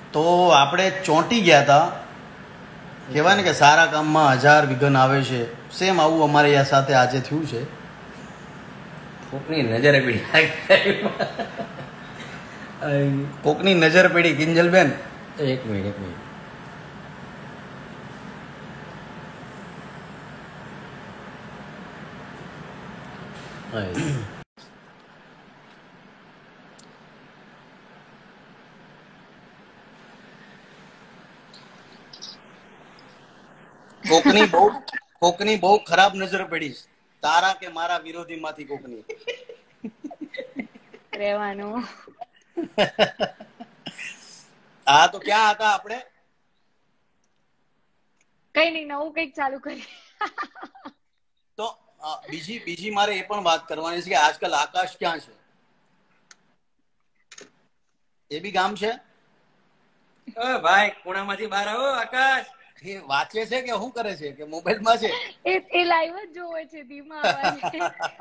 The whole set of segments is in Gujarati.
તો આપણે ચોંટી ગયા હતા. કહેવાય ને કે સારા કામમાં 1000 વિઘન આવે છે. સેમ આવું અમારે આ સાથે આજે થયું છે. કોકની નજરે પડી કોકની નજર પડી કિંજલબેન. એક મિનિટ કોકની બહુ ખરાબ નજર પડી. તારા કે મારા વિરોધી માંથી કોકની. રહેવાનું. હા, તો ક્યાં હતા આપણે? કઈ નહીં, નવું કઈક ચાલુ કરી. તો બીજી મારે એ પણ વાત કરવાની છે કે આજકાલ આકાશ ક્યાં છે? એ બી ગામ છે? ભાઈ ખૂણામાંથી બહાર આવો. આકાશ એ વાંચે છે કે શું કરે છે કે મોબાઈલમાં છે? એ લાઈવ જ જોવે છે ધીમા અવાજે.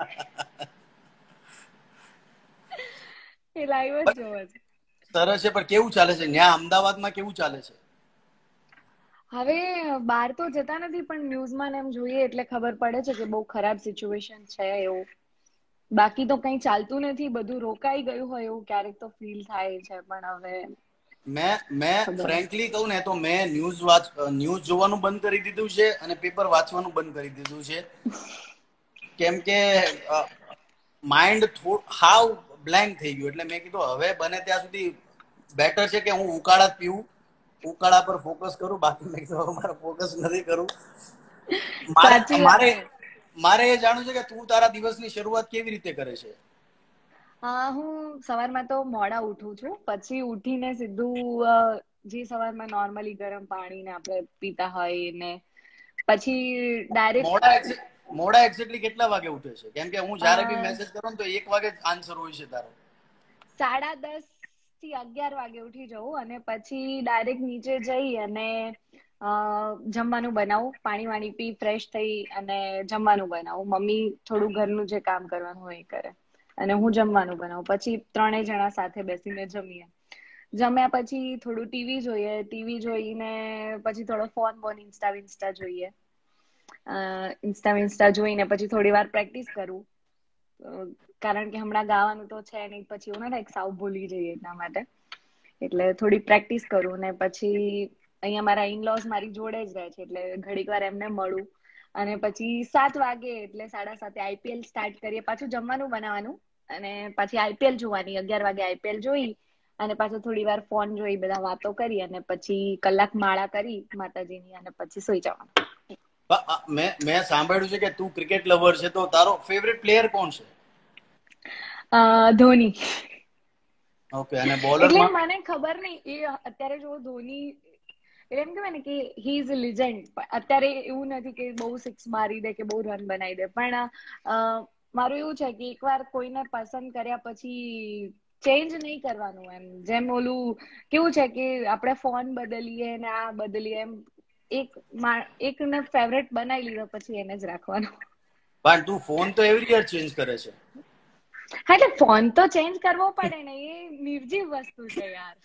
એ લાઈવ જ જોવે છે. સરસ છે. પણ કેવું ચાલે છે ન્યા અમદાવાદમાં? કેવું ચાલે છે? હવે બહાર તો જતા નથી, પણ ન્યૂઝમાં એમ જોઈએ એટલે ખબર પડે છે કે બહુ ખરાબ સિચ્યુએશન છે એવું. બાકી તો કઈ ચાલતું નથી, બધું રોકાઈ ગયું હોય એવું ક્યારેક તો ફીલ થાય છે. પણ હવે મેં ફ્રેન્કલી કહું ને તો મેં ન્યૂઝ જોવાનું બંધ કરી દીધું છે અને પેપર વાંચવાનું બંધ કરી દીધું છે. કેમ કે માઇન્ડ હાવ બ્લેન્ક થઈ ગયું. એટલે મેં કીધું હવે બને ત્યાં સુધી બેટર છે કે હું ઉકાળા જ પીવું, ઉકાળા પર ફોકસ કરું. બાકી મેં કીધું મારે ફોકસ નથી કરવું. મારે એ જાણવું છે કે તું તારા દિવસની શરૂઆત કેવી રીતે કરે છે? હું સવારમાં તો મોડા ઉઠું છું. પછી ઉઠીને સીધું જે સવારમાં નોર્મલી ગરમ પાણી ને આપણે પીતા હોય ને પછી ડાયરેક્ટ મોડા એક્ઝેક્ટલી કેટલા વાગે ઉઠે છે? કેમ કે હું જયારે બી મેસેજ કરું તો 1 વાગે આન્સર હોય છે તારો. 10:30 થી 11 વાગે ઉઠી જવું અને પછી ડાયરેક્ટ નીચે જઈ અને જમવાનું બનાવું, પાણી વાણી પી ફ્રેશ થઈ અને જમવાનું બનાવું. મમ્મી થોડું ઘરનું જે કામ કરવાનું હોય એ કરે અને હું જમવાનું બનાવું. પછી 3 જણા સાથે બેસીને જમીએ. જમ્યા પછી થોડું ટીવી જોઈએ. ટીવી જોઈને પછી થોડો ફોન ઇન્સ્ટા જોઈએ. ઇન્સ્ટા જોઈને પછી થોડી વાર પ્રેક્ટિસ કરું. કારણ કે હમણાં ગાવાનું તો છે નહીં, પછી એવું ના થાય સાવ ભૂલી જઈએ એટલા માટે. એટલે થોડી પ્રેક્ટિસ કરું ને પછી અહીંયા મારા ઇનલોઝ મારી જોડે જ રહે છે એટલે ઘડીક વાર એમને મળું. અને પછી 7 વાગે એટલે 7:30 આઈપીએલ સ્ટાર્ટ કરીએ. પાછું જમવાનું બનાવવાનું અને પછી આઈપીએલ જોવાની. 11 વાગે આઈપીએલ જોઈ અને પાછું થોડી વાર ફોન જોઈ, બધા વાતો કરી અને પછી કલાક માળા કરી માતાજીની અને પછી સુઈ જવાનું. મેં સાંભળ્યું છે કે તું ક્રિકેટ લવર છે, તો તારો ફેવરેટ પ્લેયર કોણ છે? ધોની. ઓકે. અને એટલે બોલરમાં? મને ખબર નહીં, એ અત્યારે જો ધોની એટલે એમ કહેવાય ને કે હી ઇઝ અ લિજેન્ડ. અત્યારે એવું નથી કે બહુ સિક્સ મારી દે કે બહુ રન બનાવી દે, પણ મારું એવું છે કે એકવાર કોઈને પસંદ કર્યા પછી ચેન્જ નહીં કરવાનું. એમ જેમ ઓલું કેવું છે કે આપણે ફોન બદલીએ ને આ બદલીએ, એમ એકને ફેવરેટ બનાવી લીધો પછી એને જ રાખવાનો. પણ તું ફોન તો એવરી યર ચેન્જ કરે છે. હા, એટલે ફોન તો ચેન્જ કરવો પડે ને, એ નિર્જીવ વસ્તુ છે યાર.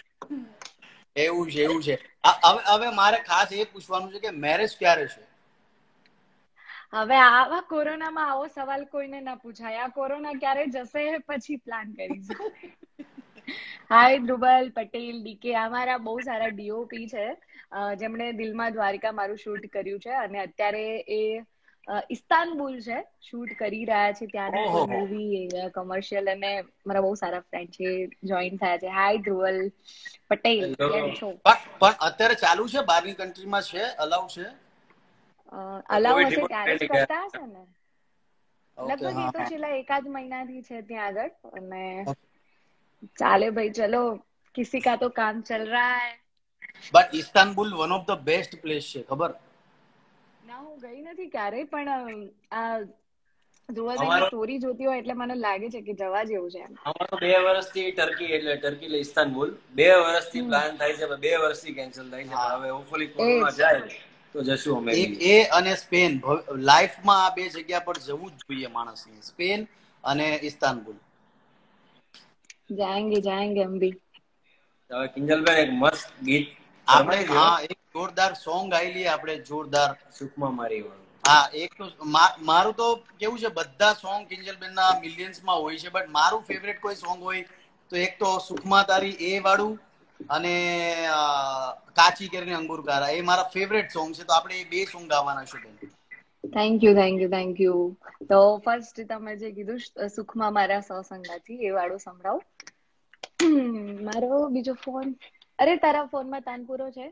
એવું છે. હવે મારે ખાસ એ પૂછવાનું છે કે મેરેજ ક્યારે છે? હવે આવા કોરોનામાં આવો સવાલ કોઈને ના પૂછાય. આ કોરોના ક્યારે જશે પછી પ્લાન કરીશું. હાય ધ્રુવલ પટેલ ડીકે, અમારા બહુ સારા ડીઓપી છે જેમણે દિલમાં દ્વારિકા મારું શૂટ કર્યું છે અને અત્યારે એ ઇસ્તાનબુલ છે, શૂટ કરી રહ્યા છે ત્યાંની કોઈ મૂવી કોમર્શિયલ, અને મારા બહુ સારા ફ્રેન્ડ છે જોઈન થયા છે. હાય ધ્રુવલ પટેલ, કેમ છો? પણ અત્યારે ચાલુ છે? બહારની કન્ટ્રીમાં છે? અલાઉ છે? અલાઉ હશે ત્યારે જ કરતા હશે ને. લગભગ એ તો છેલ્લા 1 મહિનાથી છે ત્યાં આગળ. અને ચાલે ભાઈ, ચલો કિસી કા તો કામ ચલ રહા હૈ. But Istanbul one of the best place છે, ખબર? ના, હું ગઈ નથી ક્યારેય, પણ આ ધ્રુવલભાઈની સ્ટોરી જોતી હોય એટલે મને લાગે છે કે જવા જેવું છે. અમારો 2 વર્ષથી ટર્કી એટલે ઇસ્તાનબુલ 2 વર્ષથી પ્લાન થાય છે, 2 વર્ષથી કેન્સલ થાય છે. હવે હોપફુલી કોરોના જાય તો જશું અમે. એ અને સ્પેન, લાઈફમાં આ 2 જગ્યા પર જવું જ જોઈએ માણસને, સ્પેન અને ઇસ્તાનબુલ. જાયેંગે હમ ભી. હવે કિંજલબેન એક મસ્ત ગીત આપણે ફરમાઈ દો. હા એક જોરદાર સોંગ ગાઈ લઈએ આપણે, જોરદાર. સુખમાં મારી વાળું. હા એક તો મારું તો કેવું છે, બધા સોંગ કિંજલબેન ના મિલિયન્સ માં હોય છે, બટ મારું ફેવરેટ કોઈ સોંગ હોય તો એક તો સુખમાં તારી એ વાળું અને કાચી કેરીને અંગુર કારા, એ મારા ફેવરેટ સોંગ છે. તો આપણે એ બે સોંગ ગાવાના છે બેન. Thank you, thank you, thank you. તો ફર્સ્ટ તમે જે કીધું સુખમાં મારા સો સંગાથી, એ વાળું સંભળાવું. મારો બીજો ફોન, અરે તારા ફોનમાં તાનપુરો છે?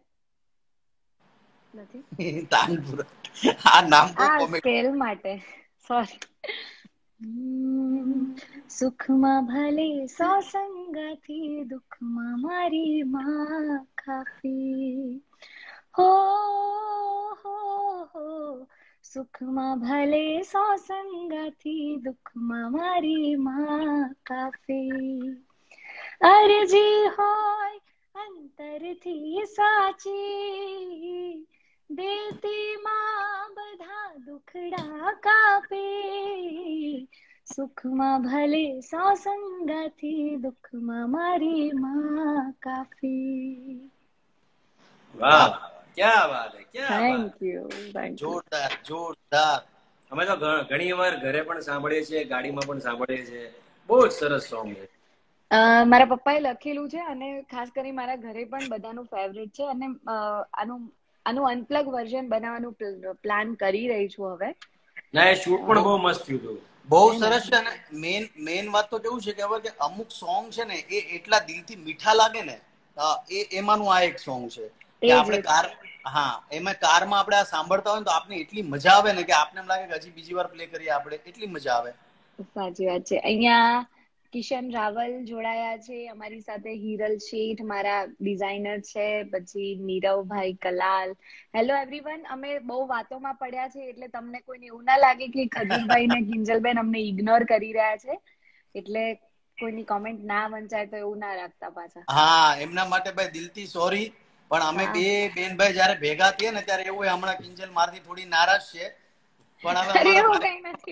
નથી. તાનપુર, આ નામ બહુ આ કોમેડી. સ્કેલ માટે સોરી. સુખમાં ભલે સો સંગાથી, દુઃખમાં મારી માં કાફી. હો હો હો, સુખમાં ભલે સો સંગાથી, દુઃખમાં મારી માં કાફી. અરજી હોય અંતરથી સાચી, દેતી માં બધા દુખડા કાપે. સુખમાં ભલે સો સંગાથી, દુઃખમાં મારી માં કાફી. વાહ ક્યાં વાત હે, ક્યાં વાત. Thank you, thank you. જોરદાર જોરદાર. અમે તો ઘણી વાર ઘરે પણ સાંભળીએ છીએ, ગાડીમાં પણ સાંભળીએ છીએ. બહુ જ સરસ સોંગ છે. મારા પપ્પાએ લખેલું છે અને ખાસ કરી મારા ઘરે પણ બધાનું ફેવરેટ છે. અને આનું અનપ્લગ વર્ઝન બનાવવાનું પ્લાન કરી રહી છું હવે. ના, એ શૂટ પણ બહુ મસ્ત થયું હતું. બહુ સરસ છે. અને મેન વાત તો કેવું છે કે હવે કે અમુક સોંગ છે ને એ એટલા દિલથી મીઠા લાગે ને, એમાંનું આ એક સોંગ છે કે આપણે એમાં કારમાં આપણે આ સાંભળતા હોય ને તો આપણે એટલી મજા આવે ને કે આપણે એમ લાગે કે હજી બીજી વાર પ્લે કરીએ આપણે, એટલી મજા આવે. સાચી વાત છે. અહીંયા કિશન રાવલ જોડાયા છે અમારી સાથે, હિરલ શેઠ મારા ડિઝાઇનર છે, પછી નીરવભાઈ કલાલ. Hello everyone. અમે બહુ વાતોમાં પડ્યા છે એટલે તમને કોઈને એવું ના લાગે કે ખજૂરભાઈ ને કિંજલબેન અમને ઇગ્નોર કરી રહ્યા છે, એટલે કોઈની કોમેન્ટ ના વંચાય તો એવું ના રાખતા પાછા. હા, એમના માટે ભાઈ દિલથી સોરી. પણ અમે બે બેનભાઈ જયારે ભેગા થઈએ ને ત્યારે એવું હોય, હમણાં કિંજલ મારથી થોડી નારાજ છે, પણ હવે એવું કઈ નથી.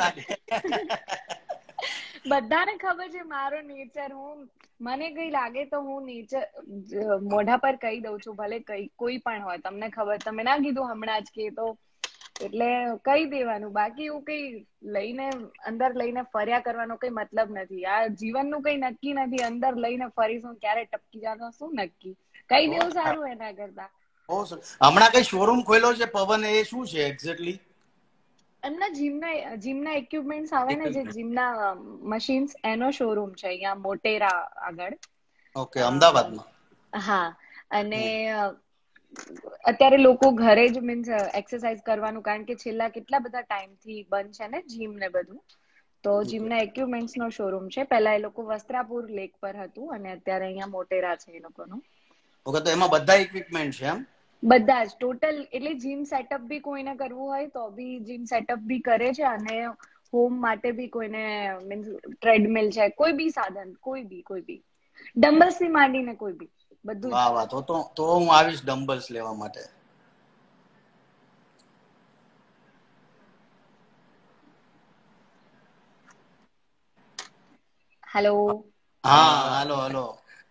બધાને ખબર છે મારો નેચર. મને કઈ લાગે તો હું નેચર મોઢા પર કહી દઉં છું, ભલે કોઈ પણ હોય. તમને ખબર, તમે ના કીધું હમણાં જ કે તો એટલે કહી દેવાનું. બાકી એવું કઈ અંદર લઈને ફર્યા કરવાનો કઈ મતલબ નથી. આ જીવનનું કઈ નક્કી નથી. અંદર લઈને ફરીશું, ક્યારે ટપકી જવાનો શું નક્કી. કહી દેવું સારું એના કરતા. હમણાં કઈ શોરૂમ ખોલ્યો છે પવન, એ શું છે એક્ઝેક્ટલી? એમના જીમના ઇક્વિપમેન્ટ્સ આવે ને, જે જીમના મશીન્સ, એનો શોરૂમ છે અહીંયા મોટેરા આગળ. ઓકે, અમદાવાદમાં. હા. અને અત્યારે લોકો ઘરે જ મીન્સ એક્સરસાઇઝ કરવાનું, કારણ કે છેલ્લા કેટલા બધા ટાઈમથી બંધ છે ને જીમ ને બધું. તો જીમના ઇક્વિપમેન્ટ્સ નો શોરૂમ છે. પહેલા એ લોકો વસ્ત્રાપુર લેક પર હતું અને અત્યારે અહીંયા મોટેરા છે એ લોકોનું. ઓકે, તો એમાં બધા ઇક્વિપમેન્ટ છે એમ? બધા જ ટોટલ. એટલે જીમ સેટઅપ બી કોઈને કરવું હોય તો બી જીમ સેટઅપ બી કરે છે, અને હોમ માટે બી કોઈને મીન્સ ટ્રેડમિલ છે, કોઈ બી સાધન, કોઈ બી ડમ્બલ્સ થી માંડીને કોઈ બી બધું જ. વાહ વાહ. તો હું આવીશ ડમ્બલ્સ લેવા માટે. હેલો. હા, હલો.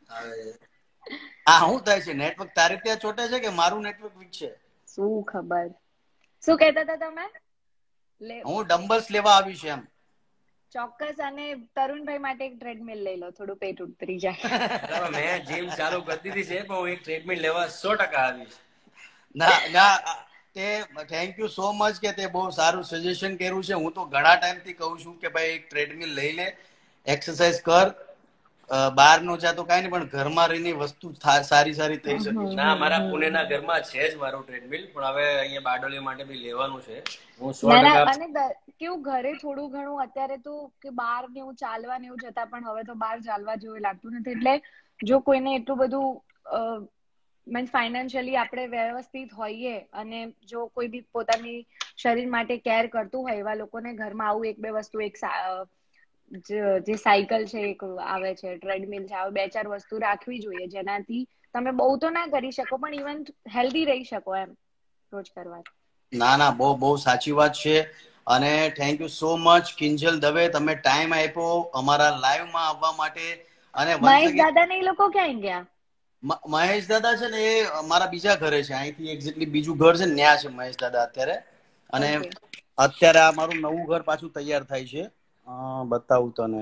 હા, શું થાય છે? નેટવર્ક તારે ત્યાં ચોટે છે કે મારું નેટવર્ક વીક છે? શું ખબર. શું કહેતા હતા તમે? હું ડમ્બલ્સ લેવા આવીશ એમ. ચોક્કસ. અને તરુણભાઈ માટે એક ટ્રેડમિલ લઈ લો, થોડું પેટ ઉતરી જાય. મેં જીમ ચાલુ કરી દીધી છે, પણ હું એક ટ્રેડમિલ લેવા 100% આવીશ. ના, તે થેન્ક યુ સો મચ કે તે બહુ સારું સજેશન કર્યું છે. હું તો ઘણા ટાઈમથી કહું છું કે ભાઈ એક ટ્રેડમિલ લઈ લે, એક્સરસાઇઝ કર. બહાર નો જા તો કઈ નહીં, પણ ઘરમાં રહીને વસ્તુ સારી થઈ શકે છે. ના, મારા પુણેના ઘરમાં છે જ મારું ટ્રેડમિલ, પણ હવે અહીંયા બારડોલી માટે બી લેવાનું છે. હું ના. 100%. અને કેવું ઘરે થોડું ઘણું અત્યારે તો કે બહાર ને એવું ચાલવા ને એવું જતા, પણ હવે તો બહાર ચાલવા જેવું લાગતું નથી. એટલે જો કોઈને એટલું બધું મીન્સ ફાઇનાન્શિયલી આપણે વ્યવસ્થિત હોઈએ, અને જો કોઈ બી પોતાની શરીર માટે કેર કરતું હોય, એવા લોકોને ઘરમાં આવું એક બે વસ્તુ, જે સાયકલ છે એક આવે છે, ટ્રેડમિલ છે, આવે 2-4 વસ્તુ રાખવી જોઈએ, જેનાથી તમે બહુ તો ના કરી શકો પણ ઇવન હેલ્ધી રહી શકો એમ રોજ કરવાથી. ના, બહુ સાચી વાત છે. અને thank you so much Kinjal Dave, તમે ટાઈમ આપ્યો અમારા લાઈવમાં આવવા માટે. અને મહેશ દાદા ને એ લોકો ક્યાં ગયા? મહેશ દાદા છે ને એ મારા બીજા ઘરે છે, અહીંથી એક્ઝેક્ટલી બીજું ઘર છે ને ન્યા છે મહેશ દાદા અત્યારે. અને ઓકે. અત્યારે આ મારું નવું ઘર પાછું તૈયાર થાય છે. બતાવું તને,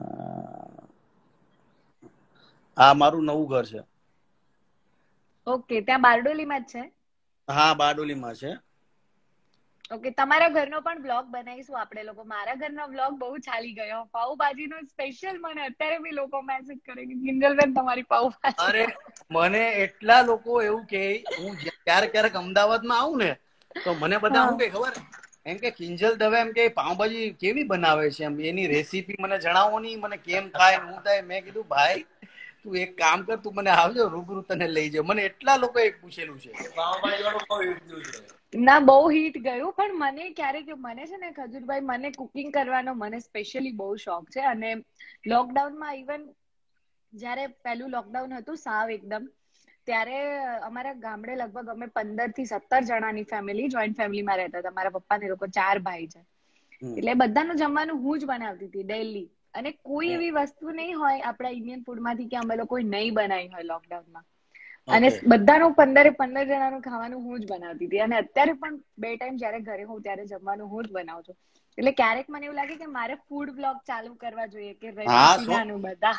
આ મારું નવું ઘર છે. ઓકે, ત્યાં બારડોલીમાં જ છે? હા, બારડોલીમાં છે. ઓકે, તમારા ઘરનો પણ બ્લોગ બનાવીશું આપણે લોકો. મારા ઘરનો બ્લોગ બહુ ચાલી ગયો. પાવભાજીનો સ્પેશિયલ મને અત્યારે બી લોકો મેસેજ કરે કે કિંજલબેન તમારી પાવભાજી. અરે મને એટલા લોકો એવું કે, હું ક્યારેક ક્યારેક અમદાવાદમાં આવું ને તો મને બધા શું કે ખબર, એમ કે કિંજલ દવે એમ કે પાવભાજી કેવી બનાવે છે, એમ એની રેસીપી મને જણાવો નહીં, મને કેમ થાય હું થાય. મેં કીધું ભાઈ તું એક કામ કર, તું મને આવજો રૂબરૂ તને લઈ જાવ. મને એટલા લોકો એક પૂછેલું છે. પાવભાજી વાળું બહુ હિટ ગયું છે. ના, બહુ હિટ ગયું. પણ મને ક્યારેક મને છે ને ખજૂરભાઈ, મને કુકિંગ કરવાનો મને સ્પેશિયલી બહુ શોખ છે. અને લોકડાઉનમાં ઇવન જ્યારે પહેલું લોકડાઉન હતું સાવ એકદમ, ત્યારે અમારા ગામડે લગભગ અમે 15 થી 17 જણાની ફેમિલી, જોઈન્ટ ફેમિલીમાં રહેતા હતા. મારા પપ્પા ને લોકો 4 ભાઈ છે, એટલે બધાનું જમવાનું હું જ બનાવતી હતી ડેલી. અને કોઈ એવી વસ્તુ નહીં હોય આપણા ઇન્ડિયન ફૂડમાંથી કે અમે લોકોએ નહીં બનાવી હોય લોકડાઉનમાં. અને બધાનું 15 જણાનું ખાવાનું હું જ બનાવતી હતી. અને અત્યારે પણ 2 ટાઈમ જયારે ઘરે હોઉં ત્યારે જમવાનું હું જ બનાવું છું. એટલે ક્યારેક મને એવું લાગે કે મારે ફૂડ બ્લોગ ચાલુ કરવા જોઈએ, કે રેસીપી નાનું બધા.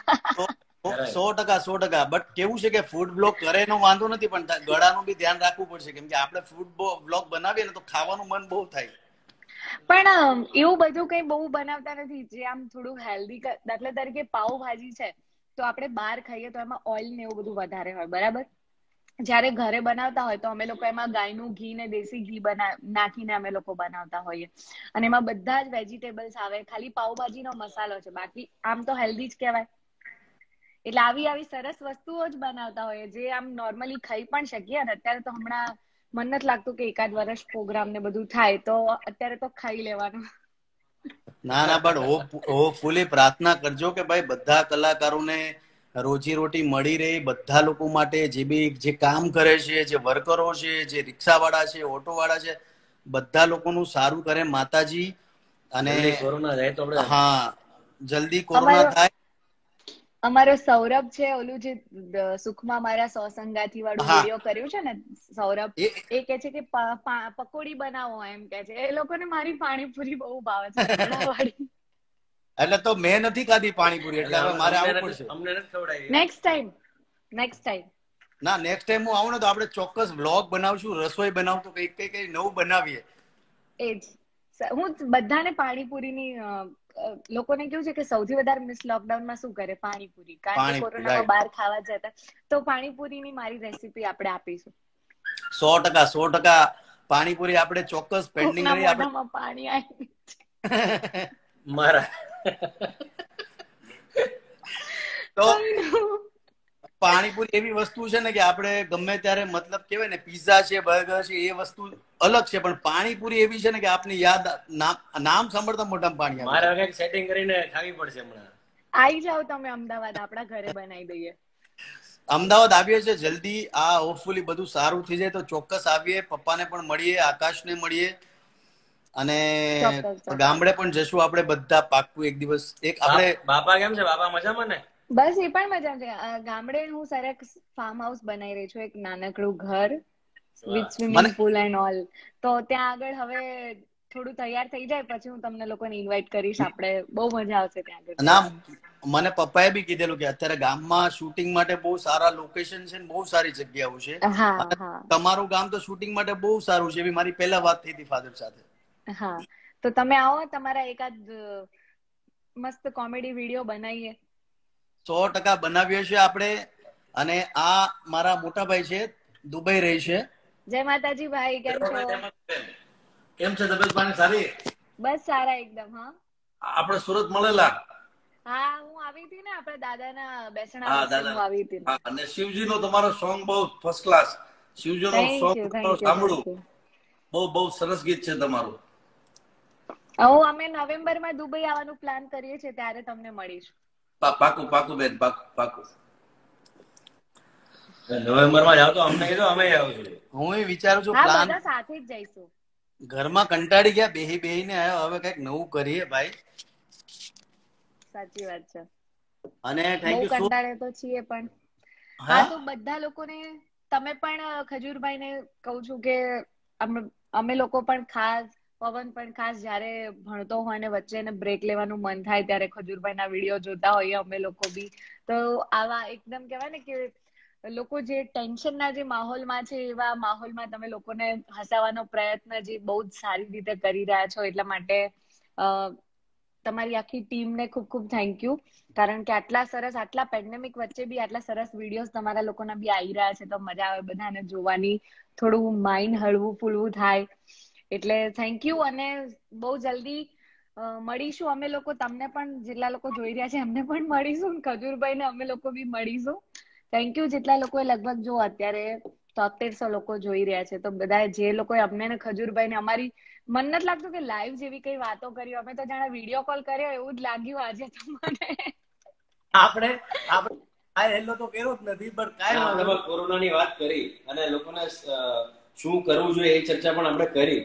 100%. બટ કેવું છે કે ફૂડ બ્લોગ કરે એનો વાંધો નથી, પણ ગળાનું બી ધ્યાન રાખવું પડશે. કેમ કે આપણે ફૂડ બ્લોગ બનાવીએ ને તો ખાવાનું મન બહુ થાય. પણ એવું બધું કઈ બહુ બનાવતા નથી જે આમ થોડું હેલ્ધી. દાખલા તરીકે પાવભાજી છે તો આપણે બહાર ખાઈએ તો એમાં ઓઇલ ને એવું બધું વધારે હોય, બરાબર. જયારે ઘરે બનાવતા હોય તો અમે લોકો એમાં ગાયનું ઘી ને દેશી ઘી નાખીને અમે લોકો બનાવતા હોઈએ. અને એમાં બધા જ વેજીટેબલ્સ આવે. ખાલી પાવભાજીનો મસાલો છે, બાકી આમ તો હેલ્ધી જ કહેવાય. એટલે આવી સરસ વસ્તુઓ જ બનાવતા હોઈએ જે આમ નોર્મલી ખાઈ પણ શકીએ. અને અત્યારે તો હમણાં મને નથી લાગતું કે એકાદ વર્ષ પ્રોગ્રામ ને બધું થાય તો અત્યારે તો ખાઈ લેવાનું. ના, બટ હોપફુલી પ્રાર્થના કરજો કે ભાઈ બધા કલાકારોને રોજી રોટી મળી રહે. બધા લોકો માટે જે કામ કરે છે, જે વર્કરો છે, જે રિક્ષાવાળા છે, ઓટોવાળા છે, બધા લોકોનું સારું કરે માતાજી. અને જલ્દી કોરોના જાય તો આપણે. હા, જલ્દી કોરોના થાય. અમારો સૌરભ છે, ઓલું જે સુખમાં મારા સોસંગાથી વાળું વિડીયો કર્યું છે ને સૌરભ, એ કે છે કે પકોડી બનાવો, એમ કે છે. એ લોકોને મારી પાણીપુરી બહુ ભાવે છે, રગડા વાળી. એટલે તો મેં નથી ખાધી પાણીપુરી, એટલે હવે મારે આવવું પડશે. અમને નથી ખવડાવી. Next time. ના, નેક્સ્ટ ટાઈમ હું આવું ને તો આપણે ચોક્કસ બ્લોગ બનાવશું, રસોઈ બનાવતું કઈ નવું બનાવીએ. એજ હું બધાને પાણીપુરીની, લોકોને કેવું છે કે સૌથી વધારે મિસ લોકડાઉનમાં શું કરે, પાણીપુરી. કારણ કે કોરોનામાં બહાર ખાવા જતા, તો પાણીપુરીની મારી રેસીપી આપણે આપીશું. 100%. પાણીપુરી આપણે ચોક્કસ પેન્ડિંગ કોકના રહી. મોઢામાં પાણી આવી મારા તો પાણીપુરી એવી વસ્તુ છે ને કે આપણે ગમે ત્યારે, મતલબ કેવાય ને પીઝા છે, બર્ગર છે, એ વસ્તુ અલગ છે, પણ પાણીપુરી એવી છે ને કે આપની યાદ નામ સાંભળતા મોઢામાં પાણી આવે. મારે હવે સેટિંગ કરીને ખાવી પડશે હમણાં. આવી જાવ તમે અમદાવાદ, આપણા ઘરે બનાવી દઈએ. અમદાવાદ આવીએ છીએ જલ્દી. આ હોપફુલી બધું સારું થઈ જાય તો ચોક્કસ આવીએ. પપ્પાને પણ મળીએ, આકાશને મળીએ, અને ગામડે પણ જશું આપણે બધા પાક્કું એક દિવસ. આપણે બાપા કેમ છે? બાપા મજામાં ને? બસ એ પણ મજા છે. ગામડે હું સરસ ફાર્મ હાઉસ બનાવી રહી છું, એક નાનકડું ઘર with swimming pool and all. તો ત્યાં આગળ હવે થોડું તૈયાર થઈ જાય પછી હું તમને લોકોને ઇન્વાઇટ કરીશ. આપણે બહુ મજા આવશે ત્યાં આગળ. ના, મને પપ્પાએ બી કીધેલું કે અત્યારે ગામમાં શૂટિંગ માટે બહુ સારા લોકેશન છે, બહુ સારી જગ્યાઓ છે. તમારું ગામ તો શૂટિંગ માટે બહુ સારું છે, એવી મારી પહેલા વાત થઈ હતી ફાધર સાથે. હા, તો તમે આવો, તમારા એકાદ મસ્ત કોમેડી વિડીયો બનાવીએ. 100% બનાવીએ છીએ આપણે. અને આ મારા મોટા ભાઈ છે, દુબઈ રહે છે. જય માતાજી ભાઈ, કેમ છો? કેમ છે? તબિયત પાણી સારી? બસ સારા એકદમ. હા, આપણે સુરત મળેલા. હા, હું આવી હતી ને આપણે દાદાના બેસણા વખતે હું આવી હતી. અને શિવજીનો તમારો સોંગ બહુ ફર્સ્ટ ક્લાસ. શિવજીનો સોંગ સાંભળું, બહુ સરસ ગીત છે તમારું. અમે નવેમ્બરમાં દુબઈ આવવાનું પ્લાન કરીએ છીએ, ત્યારે તમને મળીશું. પાકું બેન, પાકું. નવેમ્બરમાં જાવ તો અમને કીધું, અમે આવીશું. હું એ વિચારું છું પ્લાન બધા સાથે જ જઈશું. ઘરમાં કંટાળી ગયા બેહીને આવ્યો, હવે કઈક નવું કરીએ ભાઈ. સાચી વાત છે. અને બહુ કંટાળે તો છીએ પણ હા, તો બધા લોકોને, તમે પણ ખજૂરભાઈને કહું છું કે અમે લોકો પણ ખાસ, પવન પણ ખાસ જયારે ભણતો હોય ને વચ્ચે એને બ્રેક લેવાનું મન થાય ત્યારે ખજૂરભાઈના વિડીયો જોતા હોઈએ અમે લોકો બી. તો આવા એકદમ કહેવાય ને કે લોકો જે ટેન્શનના જે માહોલમાં છે એવા માહોલમાં તમે લોકોને હસાવવાનો પ્રયત્ન જે બહુ જ સારી રીતે કરી રહ્યા છો, એટલા માટે તમારી આખી ટીમને ખૂબ ખૂબ થેન્ક યુ. કારણ કે આટલા સરસ, આટલા પેન્ડેમિક વચ્ચે બી આટલા સરસ વિડીયોઝ તમારા લોકોના બી આવી રહ્યા છે, તો મજા આવે બધાને જોવાની, થોડું માઇન્ડ હળવું ફૂલવું થાય. એટલે થેન્ક યુ. અને બહુ જલ્દી મળીશું અમે લોકો, તમને પણ જેટલા લોકો જોઈ રહ્યા છે એમને પણ મળીશું, ખજૂરભાઈને અમે લોકો બી મળીશું. Thank you. જેટલા લોકોએ લગભગ જો અત્યારે 7300 લોકો જોઈ રહ્યા છે, તો બધા જે લોકોએ અમને ને ખજૂરભાઈને, અમારી મન નથી લાગતું કે લાઈવ જેવી કઈ વાતો કરી, અમે તો જાણે વિડીયો કોલ કર્યો એવું જ લાગ્યું આજે તો મને. આપણે હેલો તો કર્યો જ નથી, પણ કાંઈ વાંધો આપણે કોરોનાની વાત કરી અને લોકોને શું કરવું જોઈએ એ ચર્ચા પણ આપણે કરી.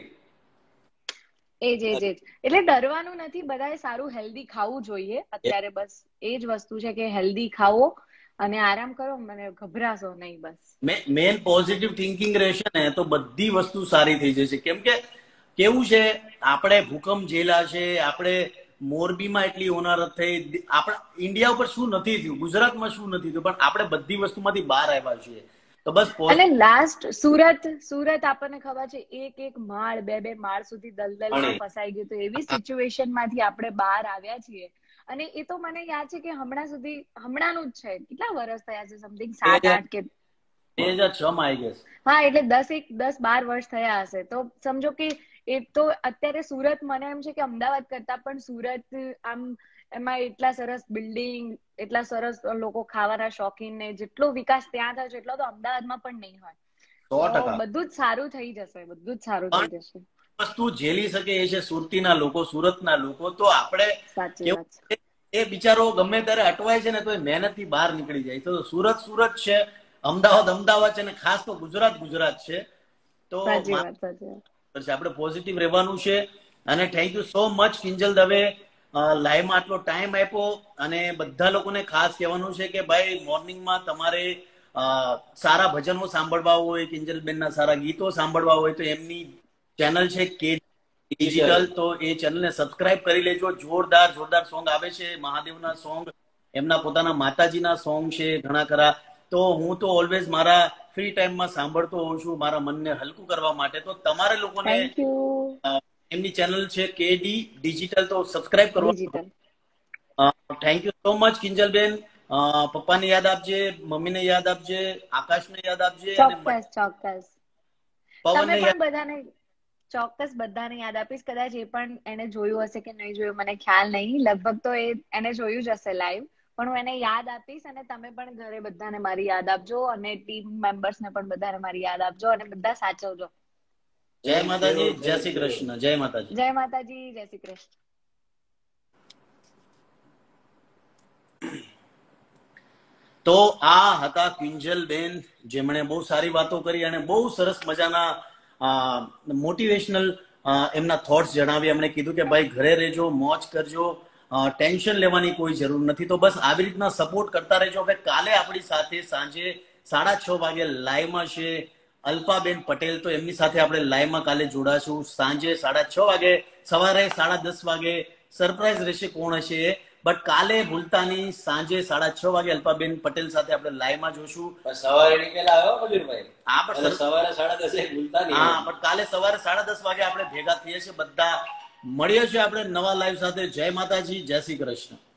એજ એટલે ડરવાનું નથી, બધાએ સારું હેલ્ધી ખાવું જોઈએ અત્યારે. બસ એ જ વસ્તુ છે કે હેલ્ધી ખાવો અને આરામ કરો, મને ગભરાશો નહીં. બસ મેન પોઝિટિવ થિંકિંગ રહેશે ને તો બધી વસ્તુ સારી થઈ જશે. કેમ કે કેવું છે, આપણે ભૂકંપ ઝેલા છે, આપણે મોરબીમાં એટલી હોનારત થઈ, આપણા ઇન્ડિયા ઉપર શું નથી થયું, ગુજરાતમાં શું નથી થયું, પણ આપણે બધી વસ્તુમાંથી બહાર આવ્યા છીએ. તો બસ અને લાસ્ટ સુરત આપણને ખબર છે એક માળ, બે માળ સુધી દલદલમાં ફસાઈ ગયું, તો એવી સિચ્યુએશન માંથી આપણે બહાર આવ્યા છીએ. અને એ તો મને યાદ છે કે હમણાંનું જ છે, કેટલા વર્ષ થયા છે, સમથિંગ 7-8 કે 2006 માં આવી ગયા. હા, એટલે 10-12 વર્ષ થયા હશે. તો સમજો કે એ તો અત્યારે સુરત, મને એમ છે કે અમદાવાદ કરતા પણ સુરત આમ, એમાં એટલા સરસ બિલ્ડિંગ, એટલા સરસ લોકો ખાવાના શોખીન, ને જેટલો વિકાસ ત્યાં થયો છે એટલો તો અમદાવાદમાં પણ નહીં હોય. 100%. બધું જ સારું થઈ જશે, બધું જ સારું થઈ જશે. વસ્તુ ઝેલી શકે એ છે સુરતીના લોકો, સુરતના લોકો. તો આપણે સાચી વાત છે. એ બિચારો ગમે ત્યારે અટવાય છે ને તો એ મહેનતથી બહાર નીકળી જાય. તો સુરત છે, અમદાવાદ છે, અને ખાસ તો ગુજરાત છે. તો સાચી વાત. આપણે પોઝિટિવ રહેવાનું છે. અને thank you so much Kinjal Dave, લાઈવમાં આટલો ટાઈમ આપ્યો. અને બધા લોકોને ખાસ કહેવાનું છે કે ભાઈ, મોર્નિંગમાં તમારે સારા ભજનો સાંભળવા હોય, કિંજલબેનના સારા ગીતો સાંભળવા હોય, તો એમની ચેનલ છે કે ડિજિટલ, તો એ ચેનલને સબસ્ક્રાઇબ કરી લેજો. જોરદાર સોંગ આવે છે, મહાદેવના સોંગ, એમના પોતાના માતાજીના સોંગ છે ઘણા ખરા. તો હું તો ઓલવેઝ મારા ફ્રી ટાઈમમાં સાંભળતો હોઉં છું, મારા મનને હલકું કરવા માટે. તો તમારે લોકોને એમની ચેનલ છે કેડી ડિજિટલ, તો સબસ્ક્રાઇબ કરવા. થેન્ક યુ સો મચ કિંજલબેન. પપ્પાને યાદ આપજે, મમ્મીને યાદ આપજે, આકાશને યાદ આપજે, ચોક્કસ. તમે પણ બધાને ચોક્કસ બધાને યાદ આપીશ. કદાચ એ પણ એને જોયું હશે કે નહીં જોયું મને ખ્યાલ નહીં, લગભગ તો એને જોયું જ હશે લાઈવ, પણ હું એને યાદ આપીશ. અને તમે પણ ઘરે બધાને મારી યાદ આપજો, અને ટીમ મેમ્બર્સને પણ બધાને મારી યાદ આપજો, અને બધા સાચવજો. જય માતાજી, જય શ્રી કૃષ્ણ. જય માતાજી, જય માતાજી, જય શ્રી કૃષ્ણ. તો આ હતા કિંજલબેન, જેમણે બહુ સારી વાતો કરી અને બહુ સરસ મજાના મોટિવેશનલ એમના થોટ્સ જણાવ્યા. એમણે કીધું કે ભાઈ, ઘરે રહેજો, મોજ કરજો, ટેન્શન લેવાની કોઈ જરૂર નથી. તો બસ આવી રીતના સપોર્ટ કરતા રહેજો. હવે કાલે આપણી સાથે સાંજે 6:30 વાગે લાઈવમાં છે અલ્પાબેન પટેલ, તો એમની સાથે આપણે લાઈવમાં કાલે જોડાશું સાંજે 6:30 વાગે. સવારે 10:30 વાગે સરપ્રાઈઝ રહેશે કોણ હશે એ, બટ કાલે ભૂલતા નહીં, સાંજે 6:30 વાગે અલ્પાબેન પટેલ સાથે આપણે લાઈવમાં જોશું. સવારે નીકળેલા આવ્યો ખજૂરભાઈ. હા, પણ સવારે 10:30 ભૂલતા નહીં. હા, પણ કાલે સવારે 10:30 વાગે આપણે ભેગા થઈએ છીએ, બધા મળીએ છીએ આપણે નવા લાઈવ સાથે. જય માતાજી, જય શ્રી કૃષ્ણ.